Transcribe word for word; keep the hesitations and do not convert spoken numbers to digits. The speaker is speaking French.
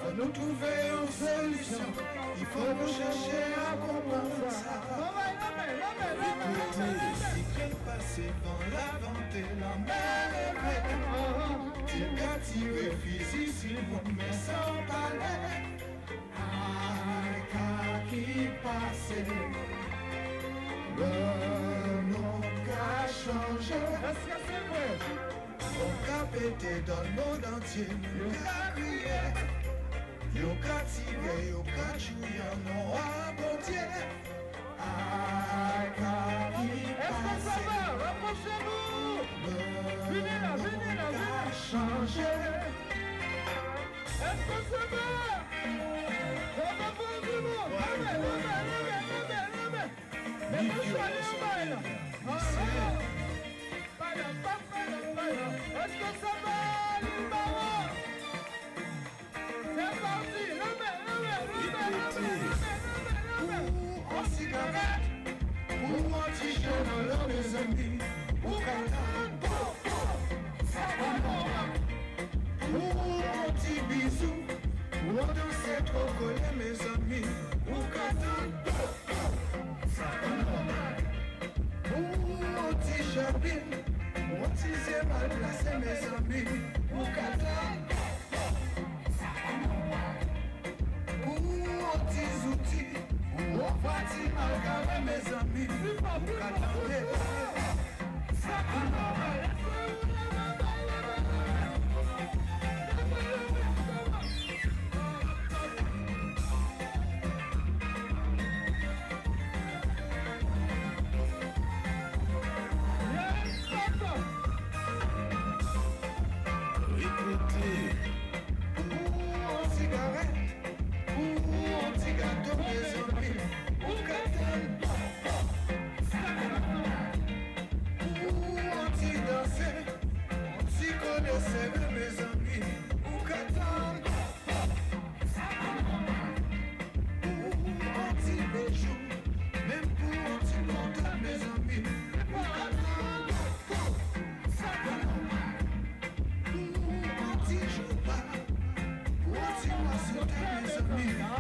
faut nous trouver une solution. Il faut nous chercher à comprendre ça. Si qu'elle passe dans la vente et la mer est vraie, tu qu'à tirer physique si vous me sans palais. Aïe, qu'à qui passe, le nom qu'a changé. Est-ce que c'est vrai? On qu'a pété dans le monde entier, nous qu'a crié. Yo qu'a tiré, yo qu'a joué, non à bon Dieu. Aïe, qu'à qui passe. Est-ce que ça va? Rapprochez-vous. Venez là, venez là, venez là. Changé. Est-ce que ça va? On va pour du monde. Levez, levez, levez, levez, levez. Mais vous soyez en bas là. Est-ce que ça va, Limbawa? C'est parti, levez, levez, levez, levez, levez, levez. En cigarette, ou en t-shirt dans l'heure des amis, ou quand ça va, ou en petit bisou, ou en danser trop collé mes amis, ou quand ça va, ou en t-shirt bien. On disait mal placé mes amis, ou qu'attendre, ou on dit outils, ou on fatigue mal carré mes amis, ou qu'attendre. Me